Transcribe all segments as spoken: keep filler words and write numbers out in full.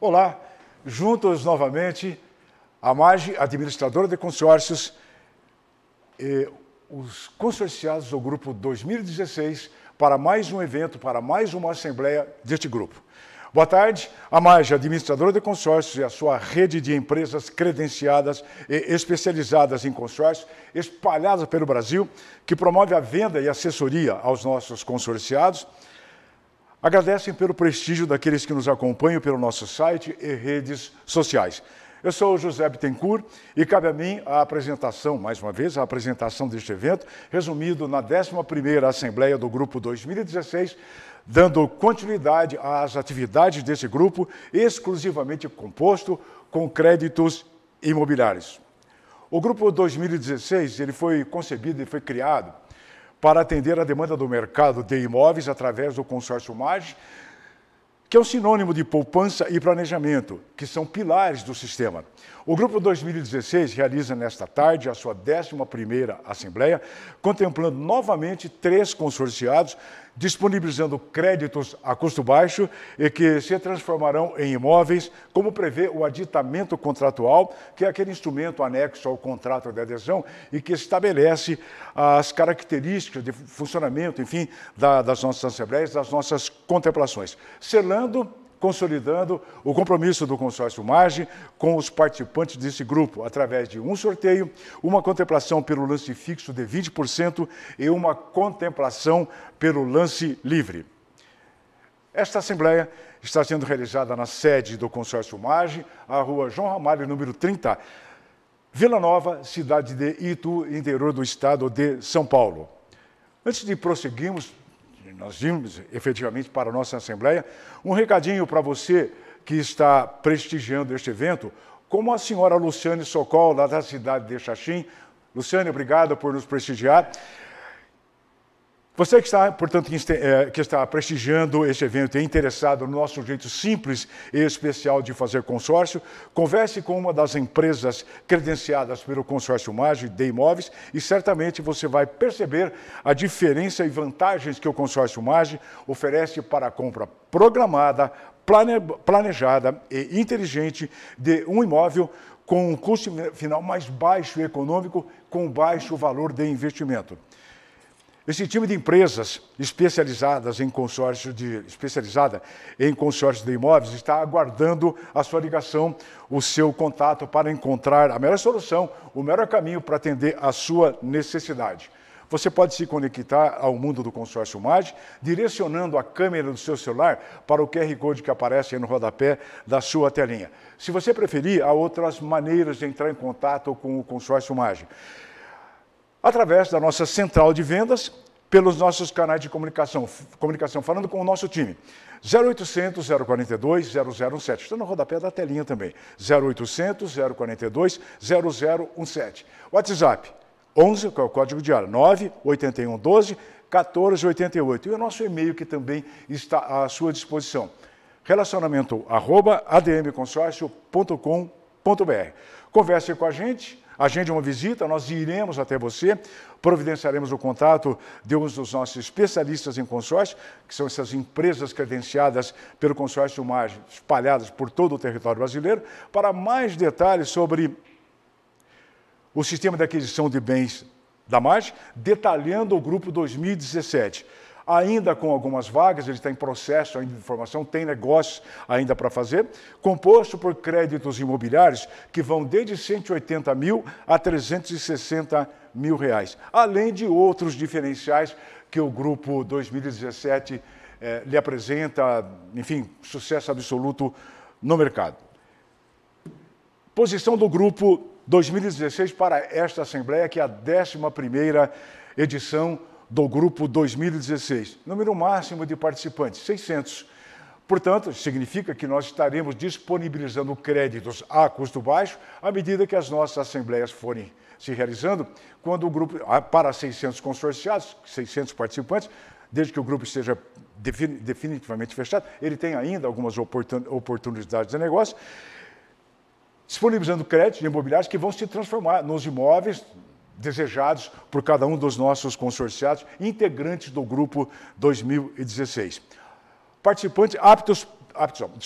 Olá, juntos novamente, a MAGE, administradora de consórcios, e os consorciados do grupo dois mil e dezesseis para mais um evento, para mais uma assembleia deste grupo. Boa tarde, a MAGE, administradora de consórcios, e a sua rede de empresas credenciadas e especializadas em consórcios, espalhadas pelo Brasil, que promove a venda e assessoria aos nossos consorciados, agradecem pelo prestígio daqueles que nos acompanham pelo nosso site e redes sociais. Eu sou o José Bittencourt e cabe a mim a apresentação, mais uma vez, a apresentação deste evento, resumido na décima primeira Assembleia do Grupo dois mil e dezesseis, dando continuidade às atividades desse grupo, exclusivamente composto com créditos imobiliários. O Grupo dois mil e dezesseis ele foi concebido e foi criado para atender a demanda do mercado de imóveis através do consórcio MAGE, que é um sinônimo de poupança e planejamento, que são pilares do sistema. O Grupo dois mil e dezesseis realiza nesta tarde a sua décima primeira Assembleia, contemplando novamente três consorciados, disponibilizando créditos a custo baixo e que se transformarão em imóveis, como prevê o aditamento contratual, que é aquele instrumento anexo ao contrato de adesão e que estabelece as características de funcionamento, enfim, da, das nossas assembleias, das nossas contemplações, selando, consolidando o compromisso do consórcio MAGE com os participantes desse grupo, através de um sorteio, uma contemplação pelo lance fixo de vinte por cento e uma contemplação pelo lance livre. Esta Assembleia está sendo realizada na sede do consórcio MAGE, a rua João Ramalho, número trinta, Vila Nova, cidade de Itu, interior do estado de São Paulo. Antes de prosseguirmos, nós vimos efetivamente para a nossa Assembleia, um recadinho para você que está prestigiando este evento, como a senhora Luciane Socol, lá da cidade de Xaxim. Luciane, obrigado por nos prestigiar. Você que está, portanto, que está prestigiando este evento e é interessado no nosso jeito simples e especial de fazer consórcio, converse com uma das empresas credenciadas pelo consórcio MAGE de imóveis e certamente você vai perceber a diferença e vantagens que o consórcio MAGE oferece para a compra programada, planejada e inteligente de um imóvel com um custo final mais baixo e econômico, com baixo valor de investimento. Esse time de empresas especializadas em consórcio de, especializada em consórcio de imóveis está aguardando a sua ligação, o seu contato para encontrar a melhor solução, o melhor caminho para atender a sua necessidade. Você pode se conectar ao mundo do consórcio MAGE, direcionando a câmera do seu celular para o Q R Code que aparece aí no rodapé da sua telinha. Se você preferir, há outras maneiras de entrar em contato com o consórcio MAGE. Através da nossa central de vendas, pelos nossos canais de comunicação, comunicação falando com o nosso time. zero oitocentos, zero quarenta e dois, zero zero um sete. Está no rodapé da telinha também. zero oitocentos, zero quarenta e dois, zero zero um sete. WhatsApp, onze, que é o código de área, nove oito um, doze, quatorze oitenta e oito. E o nosso e-mail que também está à sua disposição. Relacionamento, arroba, admconsórcio ponto com ponto br. Converse com a gente. Agende uma visita, nós iremos até você, providenciaremos o contato de um dos nossos especialistas em consórcio, que são essas empresas credenciadas pelo consórcio MAGE, espalhadas por todo o território brasileiro, para mais detalhes sobre o sistema de aquisição de bens da MAGE, detalhando o grupo dois mil e dezessete. Ainda com algumas vagas, ele está em processo ainda de formação, tem negócios ainda para fazer, composto por créditos imobiliários que vão desde cento e oitenta mil a trezentos e sessenta mil reais, além de outros diferenciais que o grupo dois mil e dezessete eh, lhe apresenta, enfim, sucesso absoluto no mercado. Posição do grupo dois mil e dezesseis para esta Assembleia, que é a décima primeira edição do Grupo dois mil e dezesseis. Número máximo de participantes, seiscentos. Portanto, significa que nós estaremos disponibilizando créditos a custo baixo à medida que as nossas assembleias forem se realizando, quando o grupo, para seiscentos consorciados, seiscentos participantes, desde que o grupo esteja definitivamente fechado, ele tem ainda algumas oportunidades de negócio, disponibilizando créditos imobiliários que vão se transformar nos imóveis desejados por cada um dos nossos consorciados, integrantes do Grupo dois mil e dezesseis. Participantes aptos, aptos, desculpe,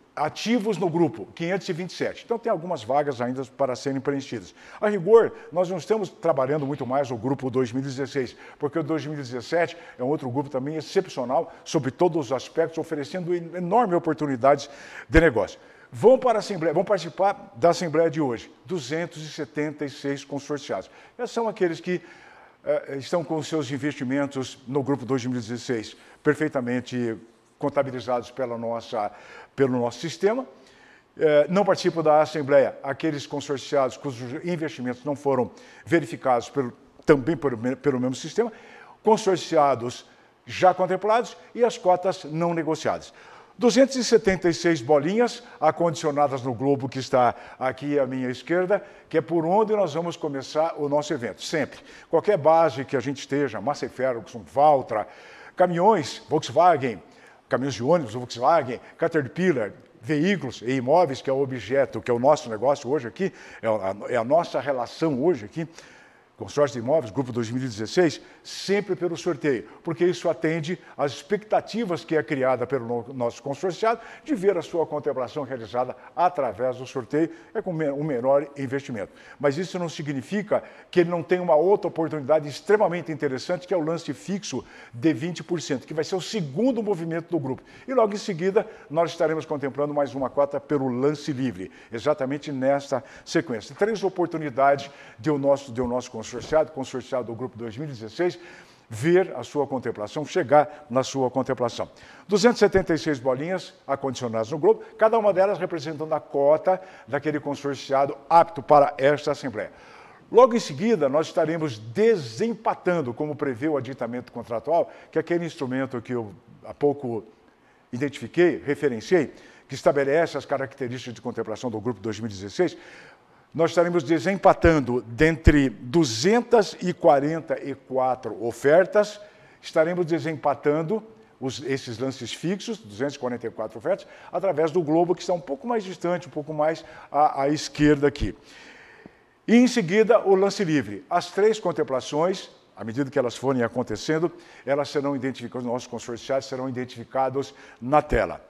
ativos no grupo, quinhentos e vinte e sete. Então, tem algumas vagas ainda para serem preenchidas. A rigor, nós não estamos trabalhando muito mais no grupo dois mil e dezesseis, porque o dois mil e dezessete é um outro grupo também excepcional, sobre todos os aspectos, oferecendo enormes oportunidades de negócio. Vão para a Assembleia, vão participar da Assembleia de hoje, duzentos e setenta e seis consorciados. Esses são aqueles que eh, estão com os seus investimentos no grupo dois mil e dezesseis perfeitamente contabilizados pela nossa, pelo nosso sistema. Eh, não participam da Assembleia aqueles consorciados cujos investimentos não foram verificados pelo, também pelo, pelo mesmo sistema, consorciados já contemplados e as cotas não negociadas. duzentas e setenta e seis bolinhas acondicionadas no globo que está aqui à minha esquerda, que é por onde nós vamos começar o nosso evento, sempre. Qualquer base que a gente esteja, Massey Ferguson, Valtra, caminhões, Volkswagen, caminhões de ônibus, Volkswagen, Caterpillar, veículos e imóveis, que é o objeto, que é o nosso negócio hoje aqui, é a, é a nossa relação hoje aqui, Consórcio de Imóveis, Grupo dois mil e dezesseis, sempre pelo sorteio, porque isso atende às expectativas que é criada pelo nosso consorciado de ver a sua contemplação realizada através do sorteio, é com um menor investimento. Mas isso não significa que ele não tem uma outra oportunidade extremamente interessante, que é o lance fixo de vinte por cento, que vai ser o segundo movimento do grupo. E logo em seguida, nós estaremos contemplando mais uma cota pelo lance livre, exatamente nesta sequência. Três oportunidades de o nosso, de o nosso consorciado, consorciado, consorciado do Grupo dois mil e dezesseis, ver a sua contemplação, chegar na sua contemplação. duzentas e setenta e seis bolinhas acondicionadas no globo, cada uma delas representando a cota daquele consorciado apto para esta Assembleia. Logo em seguida, nós estaremos desempatando, como prevê o aditamento contratual, que é aquele instrumento que eu há pouco identifiquei, referenciei, que estabelece as características de contemplação do Grupo dois mil e dezesseis, nós estaremos desempatando dentre duzentas e quarenta e quatro ofertas, estaremos desempatando os, esses lances fixos, duzentas e quarenta e quatro ofertas, através do globo, que está um pouco mais distante, um pouco mais à, à esquerda aqui. E, em seguida, o lance livre. As três contemplações, à medida que elas forem acontecendo, elas serão identificadas, os nossos consorciados serão identificados na tela.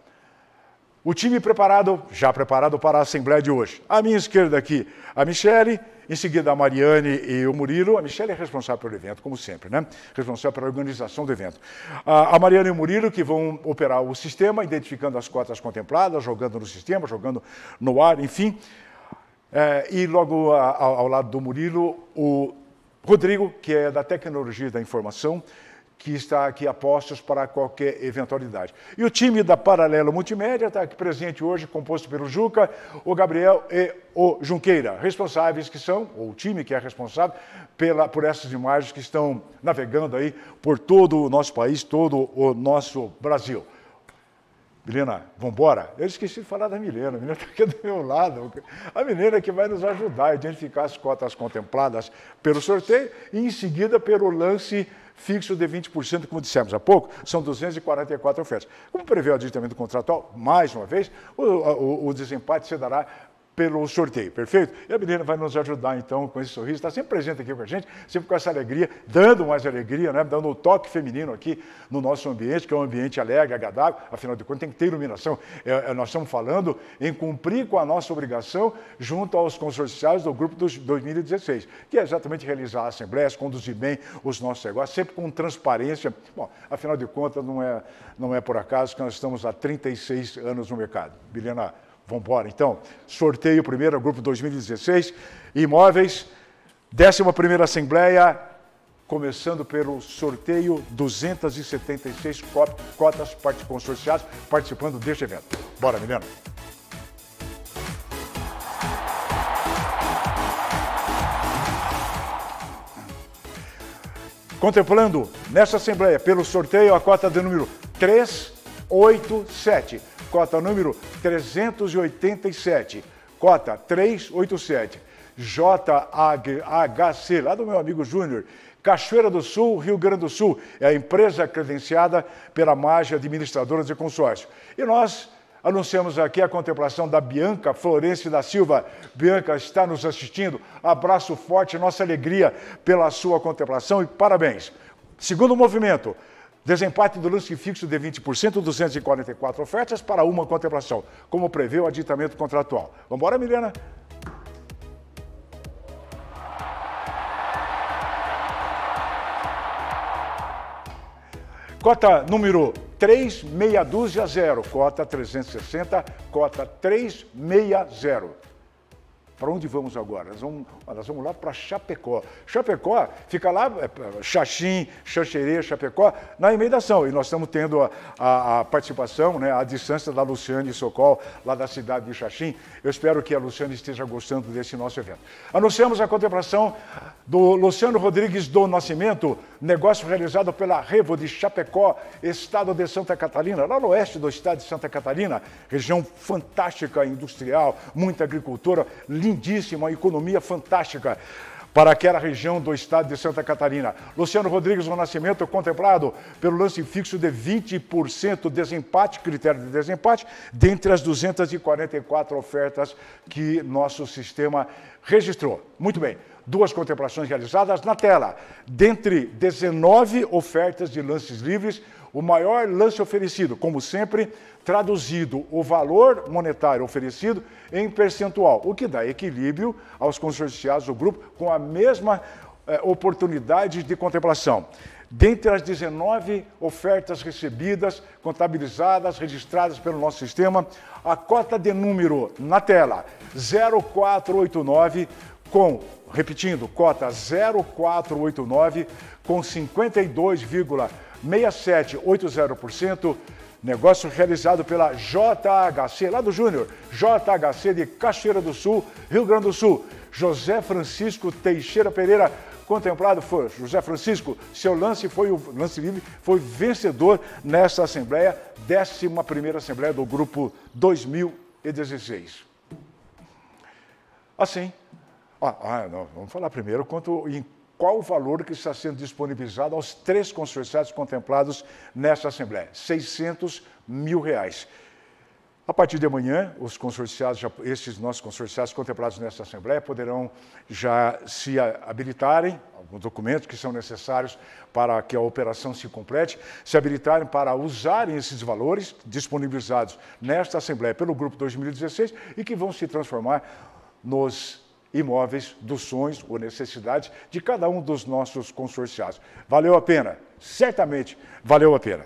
O time preparado, já preparado para a Assembleia de hoje. À minha esquerda aqui, a Michele, em seguida a Mariane e o Murilo. A Michele é responsável pelo evento, como sempre, né? Responsável pela organização do evento. A Mariane e o Murilo que vão operar o sistema, identificando as cotas contempladas, jogando no sistema, jogando no ar, enfim. É, e logo a, a, ao lado do Murilo, o Rodrigo, que é da tecnologia da informação, que está aqui a postos para qualquer eventualidade. E o time da Paralelo Multimédia está aqui presente hoje, composto pelo Juca, o Gabriel e o Junqueira, responsáveis que são, ou o time que é responsável pela, por essas imagens que estão navegando aí por todo o nosso país, todo o nosso Brasil. Milena, vamos embora? Eu esqueci de falar da Milena, a Milena está aqui do meu lado. A Milena é que vai nos ajudar a identificar as cotas contempladas pelo sorteio e, em seguida, pelo lance fixo de vinte por cento, como dissemos há pouco, são duzentas e quarenta e quatro ofertas. Como prevê o aditamento contratual, mais uma vez, o, o, o desempate se dará pelo sorteio, perfeito? E a Milena vai nos ajudar, então, com esse sorriso, está sempre presente aqui com a gente, sempre com essa alegria, dando mais alegria, né? Dando o um toque feminino aqui no nosso ambiente, que é um ambiente alegre, agradável, afinal de contas tem que ter iluminação. É, é, nós estamos falando em cumprir com a nossa obrigação junto aos consorciados do Grupo dos dois mil e dezesseis, que é exatamente realizar assembleias, conduzir bem os nossos negócios, sempre com transparência. Bom, afinal de contas, não é, não é por acaso que nós estamos há trinta e seis anos no mercado. Milena, vamos embora, então. Sorteio primeiro, Grupo dois mil e dezesseis, imóveis, décima primeira Assembleia, começando pelo sorteio, duzentas e setenta e seis cotas consorciadas participando deste evento. Bora, Milena. Contemplando nesta Assembleia, pelo sorteio, a cota de número trezentos e oitenta e sete. Cota número trezentos e oitenta e sete, cota trezentos e oitenta e sete, J H C, lá do meu amigo Júnior, Cachoeira do Sul, Rio Grande do Sul, é a empresa credenciada pela Mage Administradora de Consórcio. E nós anunciamos aqui a contemplação da Bianca Florencio da Silva. Bianca está nos assistindo, abraço forte, nossa alegria pela sua contemplação e parabéns. Segundo movimento, Desempate do lance fixo de vinte por cento, duzentas e quarenta e quatro ofertas para uma contemplação, como prevê o aditamento contratual. Vamos embora, Milena? Cota número três meia dúzia zero, cota trezentos e sessenta, cota trezentos e sessenta. Para onde vamos agora? Nós vamos, nós vamos lá para Chapecó. Chapecó fica lá, Xaxim, Xanxerê, Chapecó, na imediação. E nós estamos tendo a, a, a participação, né, a distância da Luciane Socol, lá da cidade de Xaxim. Eu espero que a Luciane esteja gostando desse nosso evento. Anunciamos a contemplação do Luciano Rodrigues do Nascimento, negócio realizado pela Revo de Chapecó, estado de Santa Catarina, lá no oeste do estado de Santa Catarina, região fantástica, industrial, muita agricultura, lindíssima, economia fantástica para aquela região do estado de Santa Catarina. Luciano Rodrigues do Nascimento, contemplado pelo lance fixo de vinte por cento desempate, critério de desempate, dentre as duzentas e quarenta e quatro ofertas que nosso sistema registrou. Muito bem. Duas contemplações realizadas na tela. Dentre dezenove ofertas de lances livres, o maior lance oferecido, como sempre, traduzido o valor monetário oferecido em percentual, o que dá equilíbrio aos consorciados do grupo com a mesma eh, oportunidade de contemplação. Dentre as dezenove ofertas recebidas, contabilizadas, registradas pelo nosso sistema, a cota de número na tela zero quatro oito nove com, repetindo, cota zero quatro oito nove com cinquenta e dois vírgula seis sete oito zero por cento, negócio realizado pela J H C, lá do Júnior, J H C de Cachoeira do Sul, Rio Grande do Sul. José Francisco Teixeira Pereira, contemplado foi José Francisco, seu lance foi o lance livre, foi vencedor nesta Assembleia, décima primeira Assembleia do Grupo dois mil e dezesseis. Assim, ah, ah, não, vamos falar primeiro quanto em qual o valor que está sendo disponibilizado aos três consorciados contemplados nesta Assembleia, seiscentos mil reais. A partir de amanhã, os consorciados, já, esses nossos consorciados contemplados nesta Assembleia poderão já se habilitarem, alguns documentos que são necessários para que a operação se complete, se habilitarem para usarem esses valores disponibilizados nesta Assembleia pelo Grupo dois mil e dezesseis e que vão se transformar nos imóveis dos sonhos ou necessidades de cada um dos nossos consorciados. Valeu a pena? Certamente valeu a pena.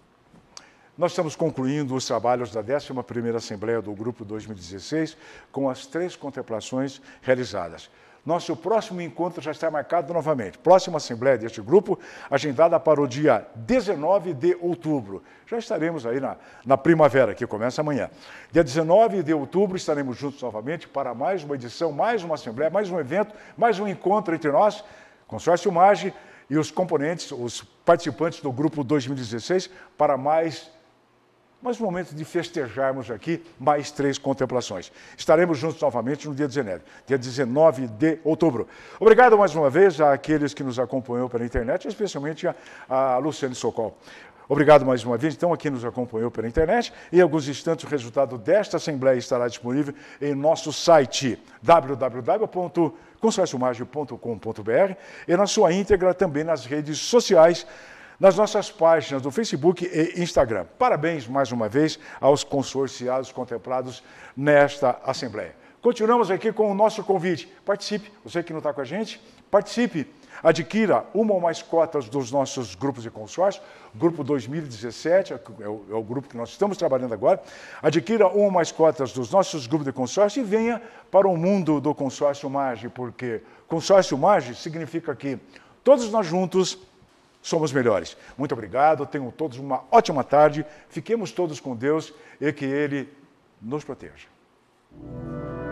Nós estamos concluindo os trabalhos da décima primeira Assembleia do Grupo dois mil e dezesseis com as três contemplações realizadas. Nosso próximo encontro já está marcado novamente. Próxima Assembleia deste grupo, agendada para o dia dezenove de outubro. Já estaremos aí na, na primavera, que começa amanhã. Dia dezenove de outubro estaremos juntos novamente para mais uma edição, mais uma Assembleia, mais um evento, mais um encontro entre nós, Consórcio Mage e os componentes, os participantes do Grupo dois mil e dezesseis, para mais... Mas no momento de festejarmos aqui mais três contemplações. Estaremos juntos novamente no dia dezenove, dia dezenove de outubro. Obrigado mais uma vez àqueles que nos acompanhou pela internet, especialmente a, a Luciane Socol. Obrigado mais uma vez, então, a quem nos acompanhou pela internet. Em alguns instantes, o resultado desta Assembleia estará disponível em nosso site w w w ponto consórcio mage ponto com ponto b r e na sua íntegra também nas redes sociais, nas nossas páginas do Facebook e Instagram. Parabéns, mais uma vez, aos consorciados contemplados nesta Assembleia. Continuamos aqui com o nosso convite. Participe, você que não está com a gente, participe. Adquira uma ou mais cotas dos nossos grupos de consórcio. Grupo dois mil e dezessete, é o, é o grupo que nós estamos trabalhando agora. Adquira uma ou mais cotas dos nossos grupos de consórcio e venha para o mundo do Consórcio Mage, porque Consórcio Mage significa que todos nós juntos somos melhores. Muito obrigado, tenham todos uma ótima tarde, fiquemos todos com Deus e que Ele nos proteja.